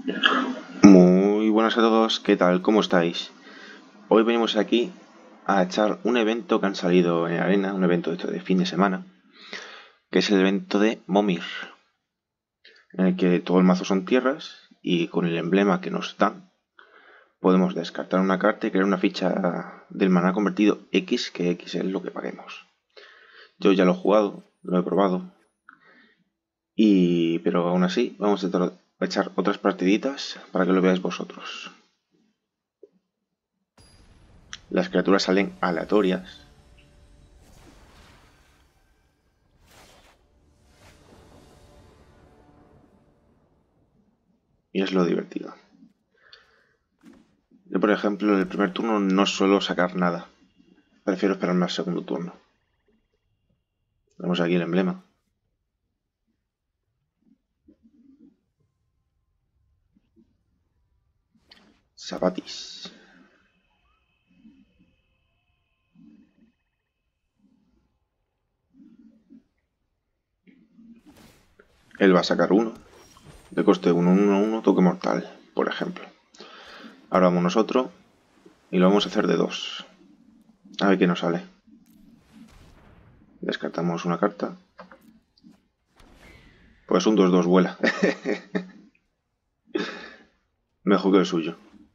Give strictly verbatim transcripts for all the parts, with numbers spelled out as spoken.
Muy buenas a todos, ¿qué tal? ¿Cómo estáis? Hoy venimos aquí a echar un evento que han salido en Arena, un evento de, de fin de semana, que es el evento de Momir, en el que todo el mazo son tierras y con el emblema que nos dan podemos descartar una carta y crear una ficha del maná convertido X, que X es lo que paguemos. Yo ya lo he jugado, lo he probado, y pero aún así vamos a echar otras partiditas para que lo veáis vosotros. Las criaturas salen aleatorias. Y es lo divertido. Yo, por ejemplo, en el primer turno no suelo sacar nada. Prefiero esperarme al segundo turno. Vemos aquí el emblema. Zapatis. Él va a sacar uno. De coste uno uno uno, toque mortal, por ejemplo. Ahora vamos nosotros y lo vamos a hacer de dos. A ver qué nos sale. Descartamos una carta. Pues un dos dos vuela. Mejor que el suyo.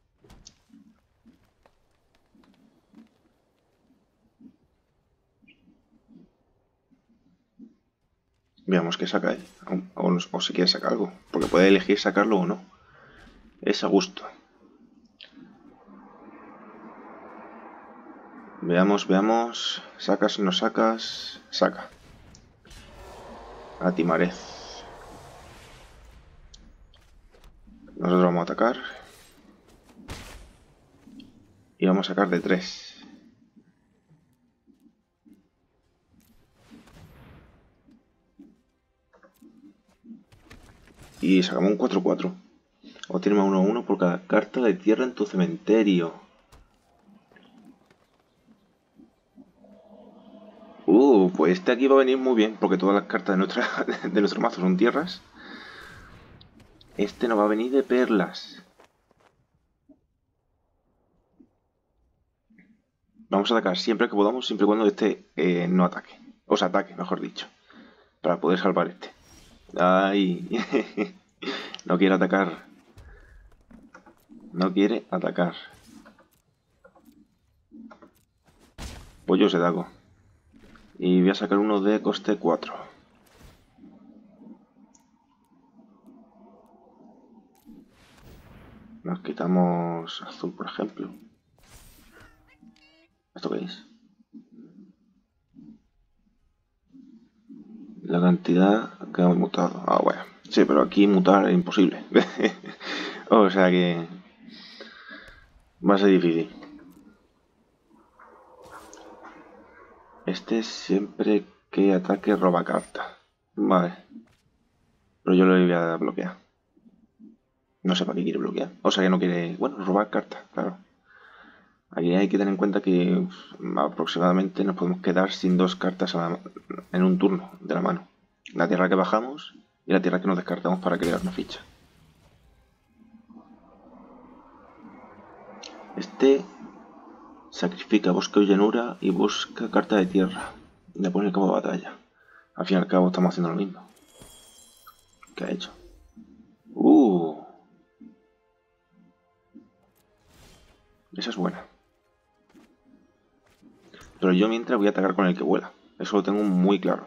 Veamos qué saca él. O, o, o si quiere sacar algo. Porque puede elegir sacarlo o no. Es a gusto. Veamos, veamos. Sacas, no sacas. Saca. A Timarez. Nosotros vamos a atacar. Y vamos a sacar de tres. Y sacamos un cuatro cuatro. Obtienes más uno uno por cada carta de tierra en tu cementerio. Uh, pues este aquí va a venir muy bien, porque todas las cartas de, nuestra, de nuestro mazo son tierras. Este nos va a venir de perlas. Vamos a atacar siempre que podamos, siempre y cuando este eh, no ataque. O sea, ataque, mejor dicho. Para poder salvar este. Ay. No quiere atacar. No quiere atacar. Pues yo se dago. Y voy a sacar uno de coste cuatro. Nos quitamos azul, por ejemplo. ¿Esto qué es? La cantidad que hemos mutado. Ah, bueno. Sí, pero aquí mutar es imposible. O sea que va a ser difícil. Este siempre que ataque roba carta. Vale. Pero yo lo voy a bloquear. No sé para qué quiere bloquear. O sea que no quiere... Bueno, robar carta, claro. Aquí hay que tener en cuenta que aproximadamente nos podemos quedar sin dos cartas la, en un turno de la mano. La tierra que bajamos y la tierra que nos descartamos para crear una ficha. Este sacrifica bosque o llanura y busca carta de tierra. Le pone el campo de batalla. Al fin y al cabo estamos haciendo lo mismo. ¿Qué ha hecho? Uh. Esa es buena. Pero yo mientras voy a atacar con el que vuela. Eso lo tengo muy claro.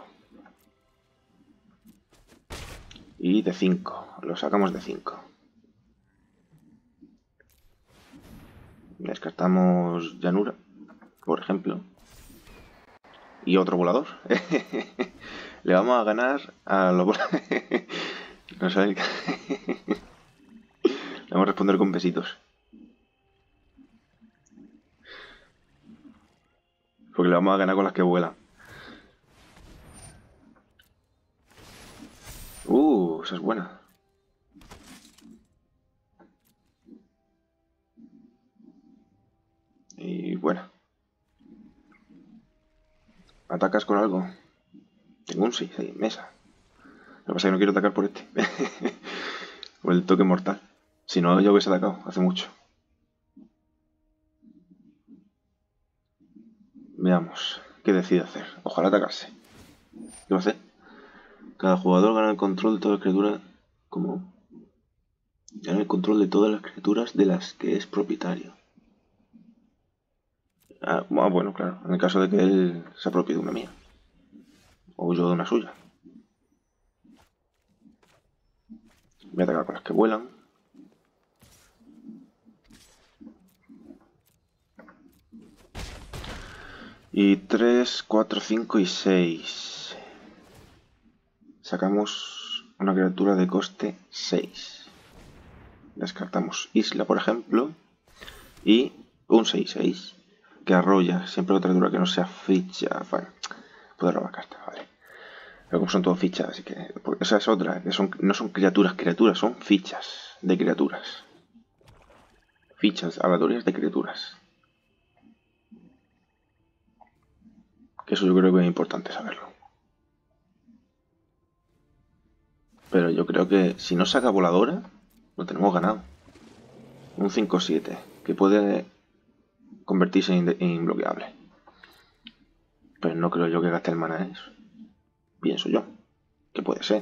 Y de cinco. Lo sacamos de cinco. Descartamos llanura, por ejemplo. Y otro volador. Le vamos a ganar a los voladores. No sé. Le vamos a responder con besitos. Porque le vamos a ganar con las que vuelan. Uh, esa es buena. Y bueno. ¿Atacas con algo? Tengo un seis en mesa. Lo que pasa es que no quiero atacar por este. O el toque mortal. Si no, yo hubiese atacado hace mucho. Veamos qué decide hacer. Ojalá atacarse. ¿Qué va a hacer? Cada jugador gana el control de todas las criaturas. ¿Cómo? Gana el control de todas las criaturas de las que es propietario. Ah, bueno, claro. En el caso de que él se apropie de una mía. O yo de una suya. Voy a atacar con las que vuelan. Y tres, cuatro, cinco y seis. Sacamos una criatura de coste seis. Descartamos Isla, por ejemplo. Y un seis seis. Que arrolla. Siempre otra criatura que no sea ficha. Bueno, puedo robar cartas, vale. Pero como son todo fichas, así que... Esa es otra. Que son, no son criaturas, criaturas. Son fichas de criaturas. Fichas aleatorias de criaturas. Que eso yo creo que es importante saberlo. Pero yo creo que si no saca voladora, lo tenemos ganado. Un cinco siete, que puede convertirse en inbloqueable. Pero no creo yo que gaste el mana en eso. Pienso yo. Que puede ser.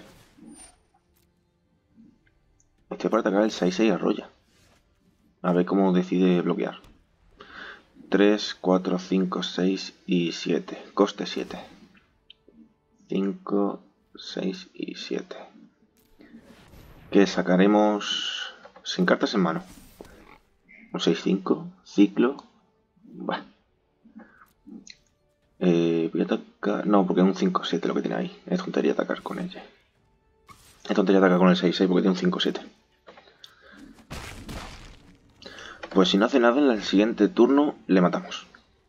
Este para atacar el seis seis arrolla. A ver cómo decide bloquear. tres, cuatro, cinco, seis y siete. Coste siete. cinco, seis y siete. Que sacaremos sin cartas en mano. Un seis cinco. Ciclo. Bah. Eh, voy a atacar... No, porque es un cinco siete lo que tiene ahí. Es tontería atacar con ella. Es tontería atacar con el seis seis porque tiene un cinco siete. Pues si no hace nada en el siguiente turno, le matamos.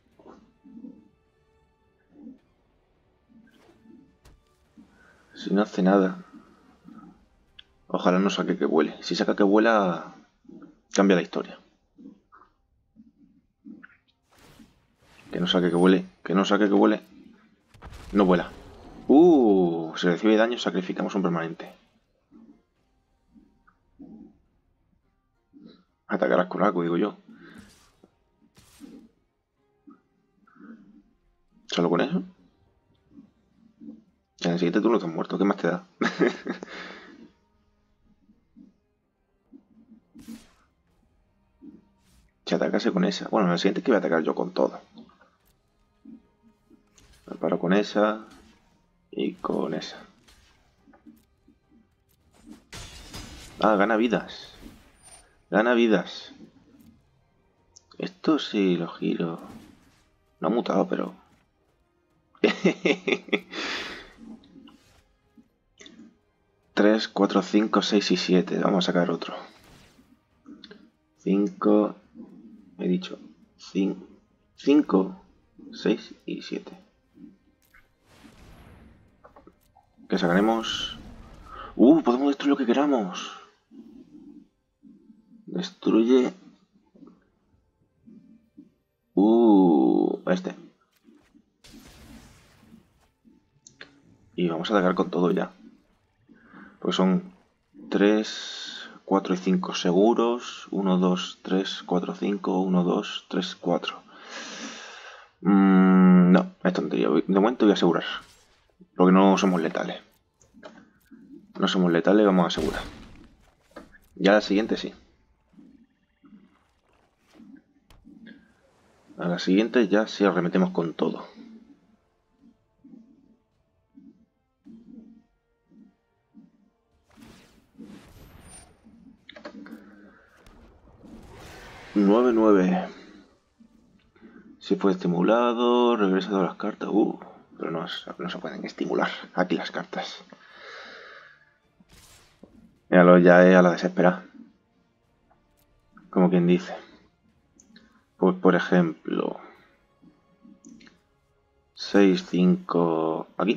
Si no hace nada... Ojalá no saque que vuele. Si saca que vuela, cambia la historia. Que no saque que vuele. Que no saque que vuele. No vuela. Uh, si recibe daño, sacrificamos un permanente. Atacarás con algo, digo yo. ¿Solo con eso? En el siguiente turno estás muerto. ¿Qué más te da? Si atacase con esa. Bueno, en el siguiente es que voy a atacar yo con todo. Me paro con esa. Y con esa. Ah, gana vidas. Gana vidas. Esto sí lo giro. No ha mutado, pero... tres, cuatro, cinco, seis y siete. Vamos a sacar otro. cinco... He dicho... cinco, seis y siete. ¿Qué sacaremos? ¡Uh! Podemos destruir lo que queramos. Destruye... ¡Uh! Este. Y vamos a atacar con todo ya. Pues son tres, cuatro y cinco seguros. uno, dos, tres, cuatro, cinco. uno, dos, tres, cuatro. Mm, no, es tontería. De momento voy a asegurar. Porque no somos letales. No somos letales, vamos a asegurar. Ya la siguiente sí. A la siguiente ya sí arremetemos con todo. nueve nueve. Si fue estimulado, regresa todas las cartas. Uh, pero no, no se pueden estimular aquí las cartas. Míralo, ya es a la desesperada. Como quien dice. Pues por ejemplo... seis, cinco aquí.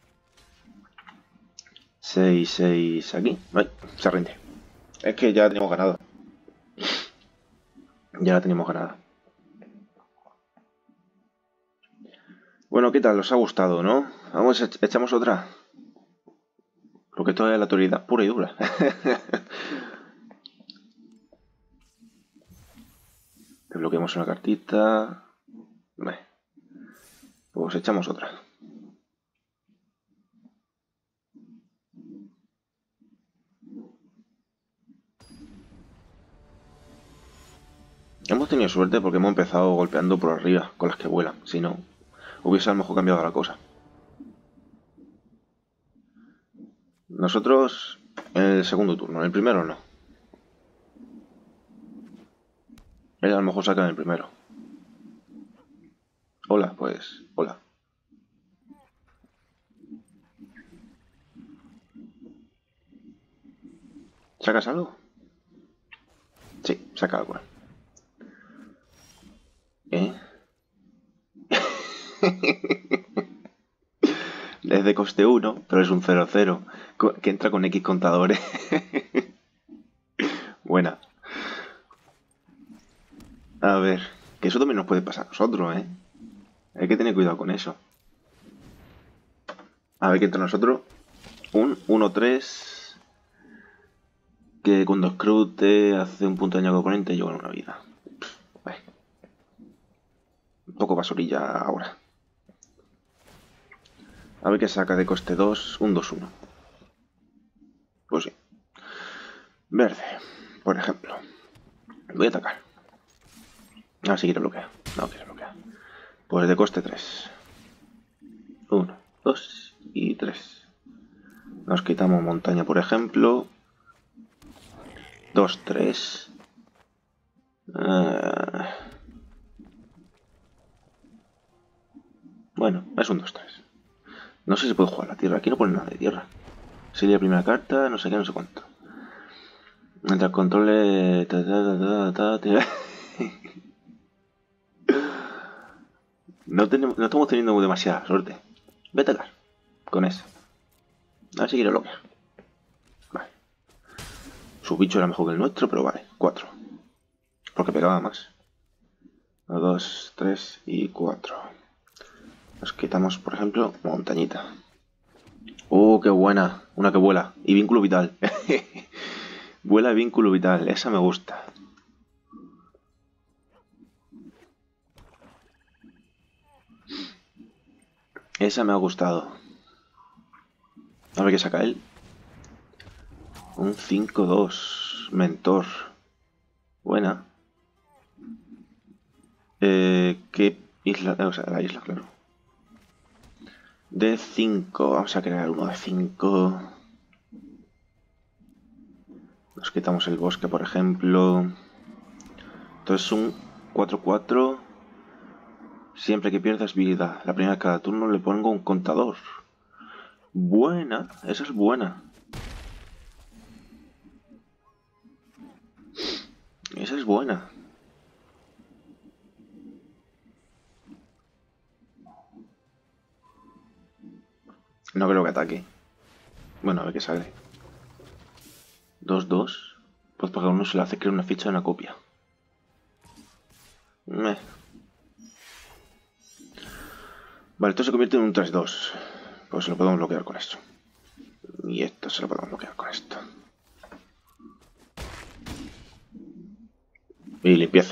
seis, seis aquí. Ay, se rinde. Es que ya la tenemos ganada. Ya la tenemos ganada. Bueno, ¿qué tal? ¿Os ha gustado, no? Vamos, echamos otra. Porque esto es la autoridad pura y dura. Desbloqueamos una cartita. Vale. Pues echamos otra. Hemos tenido suerte porque hemos empezado golpeando por arriba con las que vuelan. Si no, hubiese a lo mejor cambiado la cosa. Nosotros en el segundo turno, en el primero no. Él a lo mejor saca en el primero. Hola, pues, hola. ¿Sacas algo? Sí, saca algo. ¿Eh? Es de coste uno, pero es un cero cero, que entra con X contadores. Buena. A ver, que eso también nos puede pasar a nosotros, ¿eh? Hay que tener cuidado con eso. A ver, que entre nosotros un uno tres que cuando Screw te hace un punto de daño al oponente y yo gano una vida. Vale. Un poco basurilla ahora. A ver qué saca de coste dos, un dos uno. Pues sí. Verde, por ejemplo. Voy a atacar. Ah, sí quiere bloquear. No quiere bloquear. Pues de coste tres. uno, dos y tres. Nos quitamos montaña, por ejemplo. dos, tres. Uh... Bueno, es un dos, tres. No sé si puedo jugar la tierra. Aquí no pone nada de tierra. Sería la primera carta, no sé qué, no sé cuánto. Mientras controle... Ta, ta, ta, ta, ta, no, tenemos, no estamos teniendo demasiada suerte. Voy a atacar con eso. A ver si quiere bloquear. Vale. Su bicho era mejor que el nuestro, pero vale. cuatro. Porque pegaba más. uno, dos, tres y cuatro. Nos quitamos, por ejemplo, montañita. ¡Oh, qué buena! Una que vuela. Y vínculo vital. Vuela vínculo vital. Esa me gusta. Esa me ha gustado. A ver qué saca él. Un cinco dos. Mentor. Buena. Eh, ¿Qué isla? O sea, la isla, claro. De cinco. Vamos a crear uno de cinco. Nos quitamos el bosque, por ejemplo. Entonces un cuatro cuatro. Siempre que pierdas vida, la primera de cada turno le pongo un contador. Buena, esa es buena. Esa es buena. No creo que ataque. Bueno, a ver qué sale. dos dos. Pues para uno se le hace crear una ficha de una copia. Meh. Vale, esto se convierte en un tres dos. Pues se lo podemos bloquear con esto. Y esto se lo podemos bloquear con esto. Y limpieza.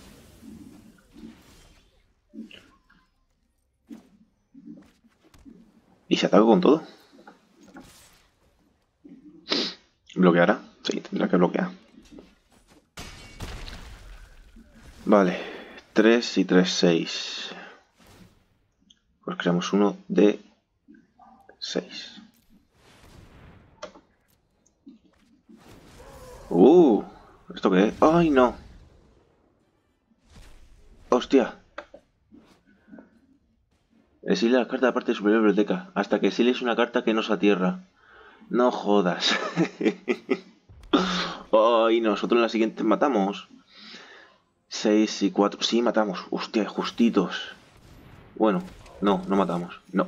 ¿Y se ataca con todo? ¿Bloqueará? Sí, tendrá que bloquear. Vale, tres y tres, seis. Pues creamos uno de seis. Uh, ¿esto qué es? ¡Ay, no! ¡Hostia! Exile la carta de la parte superior de la biblioteca hasta que exiles una carta que no se atierra. No jodas. ¡Ay, nosotros en la siguiente matamos! seis y cuatro. Sí, matamos. Hostia, justitos. Bueno, no, no matamos. No.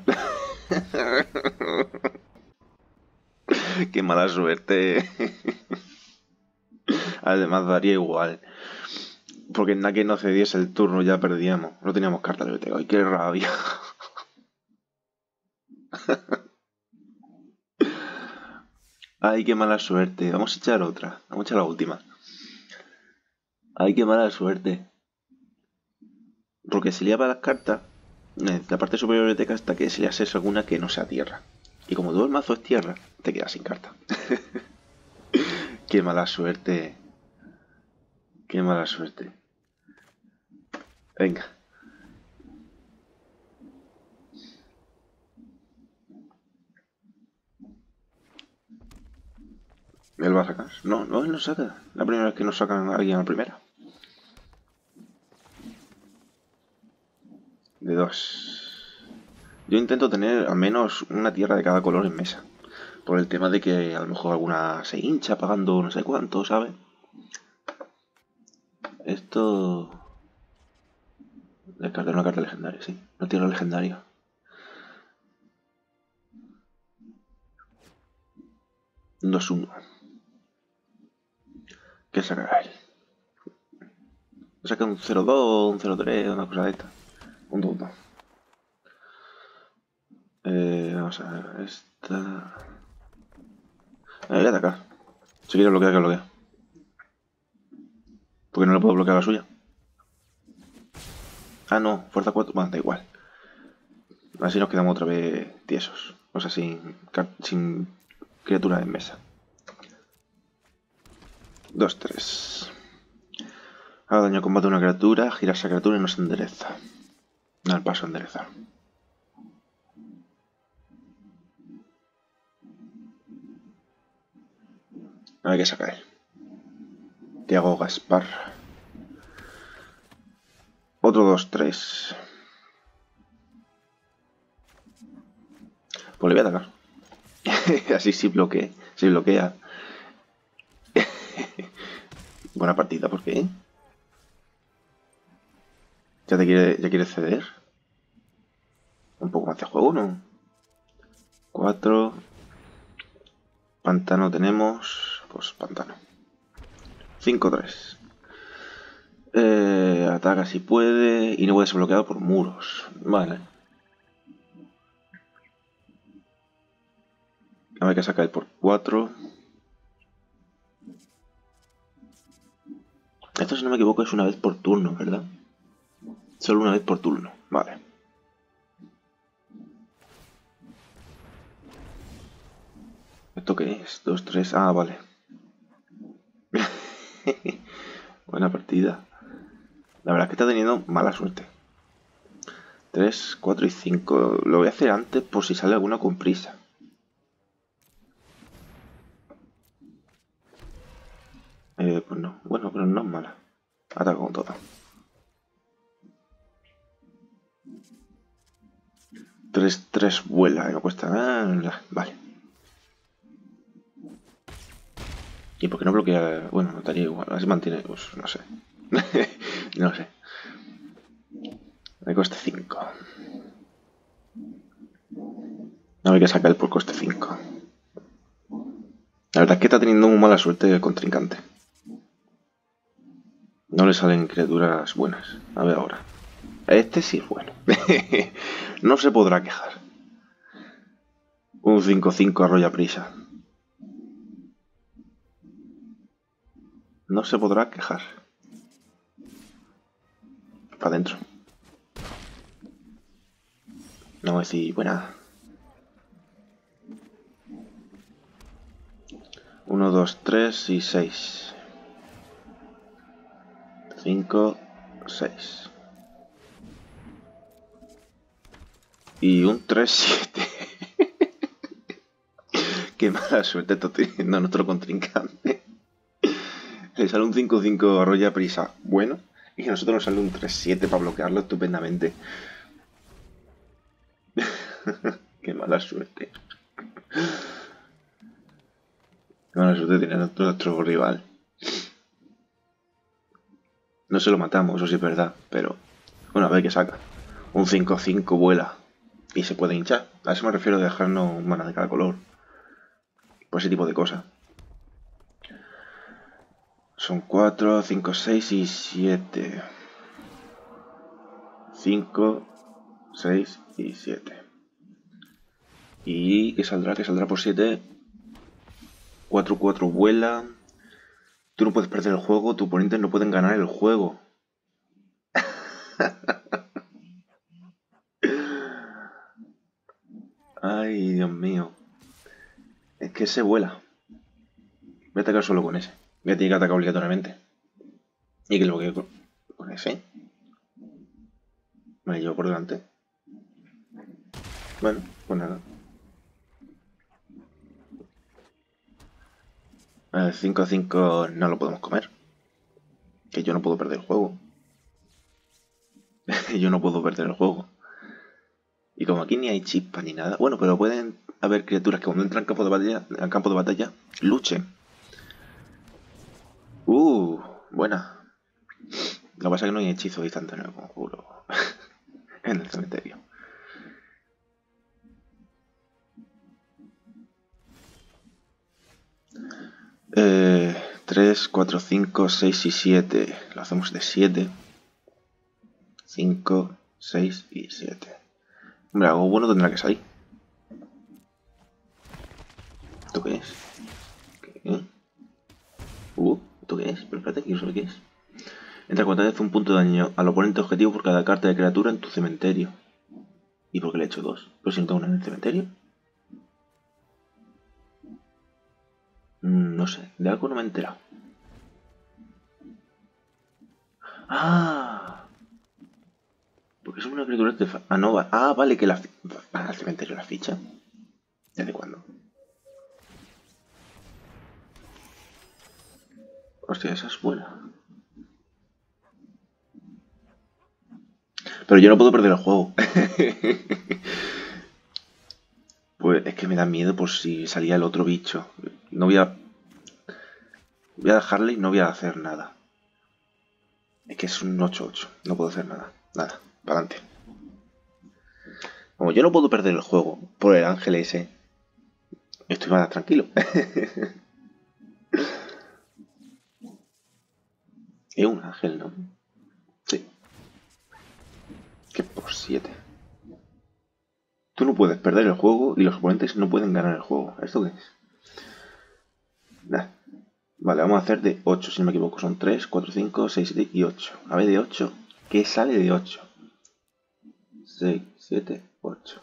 Qué mala suerte. Además daría igual. Porque en que no cediese el turno ya perdíamos. No teníamos carta de biblioteca. ¡Ay, qué rabia! ¡Ay, qué mala suerte! Vamos a echar otra. Vamos a echar la última. ¡Ay, qué mala suerte! Porque si liaba las cartas, eh, la parte superior de teca hasta que se le hace alguna que no sea tierra. Y como todo el mazo es tierra, te quedas sin carta. Qué mala suerte. Qué mala suerte. Venga. ¿Él va a sacar? No, no, él no saca. La primera vez que nos sacan a alguien a la primera. De dos. Yo intento tener al menos una tierra de cada color en mesa. Por el tema de que a lo mejor alguna se hincha pagando no sé cuánto, ¿sabes? Esto... Descartar una carta legendaria, sí. Una tierra legendaria. dos uno. ¿Qué sacará él? Saca un cero dos, un cero tres, una cosa de esta. Un dos dos. Eh, vamos a ver, esta... Eh, voy a atacar. Si quiere bloquear, que bloquea. Porque no le puedo bloquear la suya. Ah, no, fuerza cuatro. Bueno, da igual. Así nos quedamos otra vez tiesos. O sea, sin, sin criaturas en mesa. dos tres. Haga daño a combate a una criatura, gira esa criatura y no se endereza. No, el paso a enderezar. A ver qué saca él. Tiago Gaspar. Otro dos tres. Pues le voy a atacar. Así sí bloquea. Si bloquea. Buena partida, ¿por qué? ¿Ya te quiere, ya quiere ceder? Un poco más de juego, ¿no? cuatro. Pantano tenemos. Pues pantano. cinco tres. Eh, ataca si puede. Y no puede ser bloqueado por muros. Vale. A ver que saca el por cuatro. Esto, si no me equivoco, es una vez por turno, ¿verdad? Solo una vez por turno. Vale. ¿Esto qué es? dos tres. Ah, vale. Buena partida. La verdad es que está teniendo mala suerte. tres, cuatro y cinco. Lo voy a hacer antes por si sale alguna con prisa. Eh, pues no. Bueno, pero no es mala. Ataco con todo. tres tres vuela, no cuesta nada. Vale. ¿Y por qué no bloquea? Bueno, no estaría igual. Así mantiene, pues no sé. No sé. Me coste cinco. A ver qué saca él por coste cinco. La verdad es que está teniendo muy mala suerte el contrincante. No le salen criaturas buenas. A ver ahora. Este sí es bueno. No se podrá quejar. Un cinco cinco arrolla prisa. No se podrá quejar. Para adentro. No voy a decir buena. uno, dos, tres y seis. cinco, seis. Y un tres, siete. Qué mala suerte está teniendo nuestro contrincante. Le sale un cinco cinco arrolla prisa. Bueno. Y a nosotros nos sale un tres siete para bloquearlo estupendamente. Qué mala suerte. Qué mala suerte tiene nuestro, nuestro rival. No se lo matamos, eso sí es verdad, pero... Bueno, a ver qué saca. Un cinco cinco vuela. Y se puede hinchar. A eso me refiero de dejarnos mana de cada color. Por ese tipo de cosas. Son cuatro, cinco, seis y siete. cinco, seis y siete. ¿Y qué saldrá? ¿Qué saldrá por siete? cuatro cuatro vuela. Tú no puedes perder el juego, tus oponentes no pueden ganar el juego. Ay, Dios mío. Es que se vuela. Voy a atacar solo con ese. Voy a tener que atacar obligatoriamente. Y que lo que con, con ese. Me lo llevo por delante. Bueno, pues nada. El cinco a cinco no lo podemos comer. Que yo no puedo perder el juego. Yo no puedo perder el juego. Y como aquí ni hay chispas ni nada. Bueno, pero pueden haber criaturas que cuando entran al campo de batalla, al campo de batalla luchen. Uh, buena. Lo que pasa es que no hay hechizos instantáneos, conjuro. En el cementerio. Eh, tres, cuatro, cinco, seis y siete. Lo hacemos de siete. cinco, seis y siete. Hombre, algo bueno tendrá que salir. ¿Esto qué es? ¿Qué? Uh, ¿esto qué es? Pero espérate, quiero saber qué es. Entra cuatro veces un punto de daño al oponente objetivo por cada carta de criatura en tu cementerio. ¿Y por qué le he hecho dos? ¿Pero si no tengo una en el cementerio? Mm, no sé, de algo no me he enterado. ¡Ah! Porque son una criatura de... Ah, no, va. Ah, vale, que la... ¿Van al cementerio la ficha? ¿Desde cuándo? Hostia, esa es buena. Pero yo no puedo perder el juego. Pues es que me da miedo por si salía el otro bicho. No voy a... Voy a dejarle y no voy a hacer nada. Es que es un ocho ocho. No puedo hacer nada. Nada. Para adelante. Como yo no puedo perder el juego por el ángel ese, estoy más tranquilo. Es un ángel, ¿no? Sí. Que por siete. Tú no puedes perder el juego y los oponentes no pueden ganar el juego. ¿Esto qué es? Nah. Vale, vamos a hacer de ocho, si no me equivoco. Son tres, cuatro, cinco, seis, siete y ocho. A ver, de ocho. ¿Qué sale de ocho? seis, siete, ocho.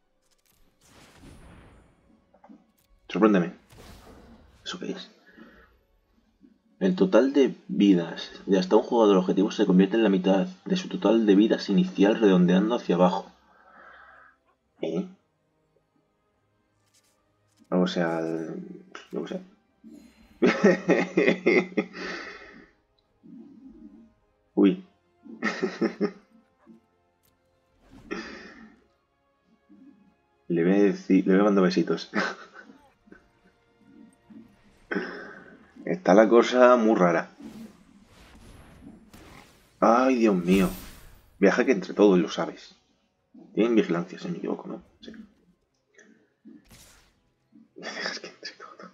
Sorpréndeme. ¿Eso qué es? El total de vidas de hasta un jugador objetivo se convierte en la mitad de su total de vidas inicial redondeando hacia abajo. ¿Eh? O sea, no sé. Uy. Le voy a decir, le voy a mandar besitos. Está la cosa muy rara. Ay, Dios mío. Viaja que entre todos lo sabes. Tienen vigilancia, si no me equivoco, ¿no? Sí. Dejas que entre todo.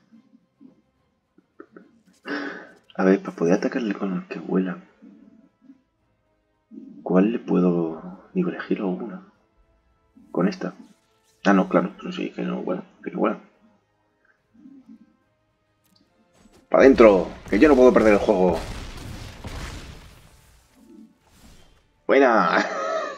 A ver, para poder atacarle con los que vuelan. ¿Cuál le puedo digo, elegir alguna? Con esta. Ah, no, claro. No sé, que no vuela. Que no vuela. ¡Para adentro! Que yo no puedo perder el juego. ¡Buena!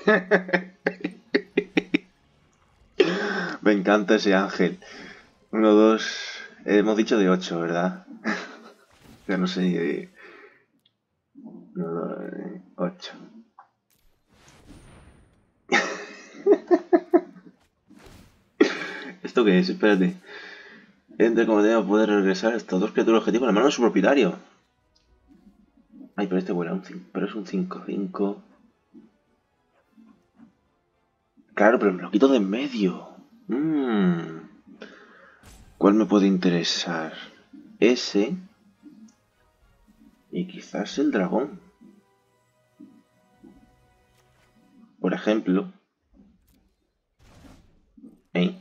Me encanta ese ángel. Uno, dos... Hemos dicho de ocho, ¿verdad? Ya no sé ni de... Uno, dos, ocho. ¿Esto qué es? Espérate. Entre como deba poder regresar estos dos criaturas objetivos en la mano de su propietario. Ay, pero este vuela un cinco. Pero es un cinco cinco. Claro, pero me lo quito de en medio. Mmm. ¿Cuál me puede interesar? Ese. Y quizás el dragón. Por ejemplo. ¿Eh?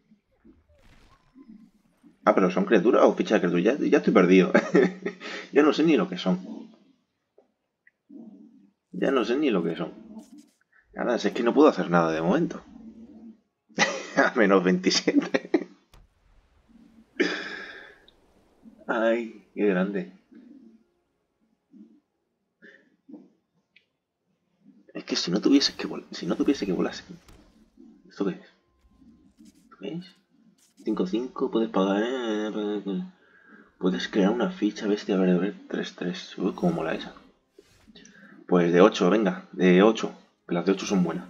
Ah, pero son criaturas o fichas de criaturas. Ya, ya estoy perdido. Ya no sé ni lo que son. Ya no sé ni lo que son. Nada, es que no puedo hacer nada de momento. A menos veintisiete. Ay, qué grande. Es que si no tuviese que volar, si no tuviese que volar, ¿esto qué es? ¿Ves? cinco cinco, puedes pagar... Eh, puedes crear una ficha bestia verde tres tres. Uy, cómo mola esa. Pues de ocho, venga, de ocho. Las de ocho son buenas.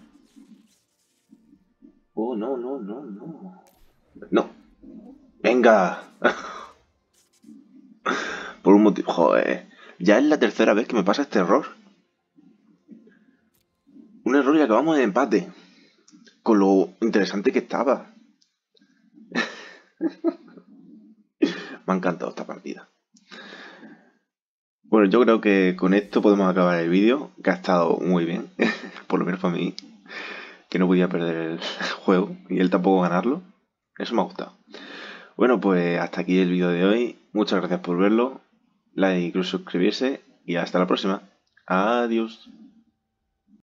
Oh, no, no, no, no. No. Venga. Por un motivo... Joder. Ya es la tercera vez que me pasa este error. Un error y acabamos en empate. Con lo interesante que estaba. Me ha encantado esta partida. Bueno, yo creo que con esto podemos acabar el vídeo, que ha estado muy bien, por lo menos para mí, que no podía perder el juego y él tampoco ganarlo. Eso me ha gustado. Bueno, pues hasta aquí el vídeo de hoy. Muchas gracias por verlo, like y suscribirse y hasta la próxima. Adiós.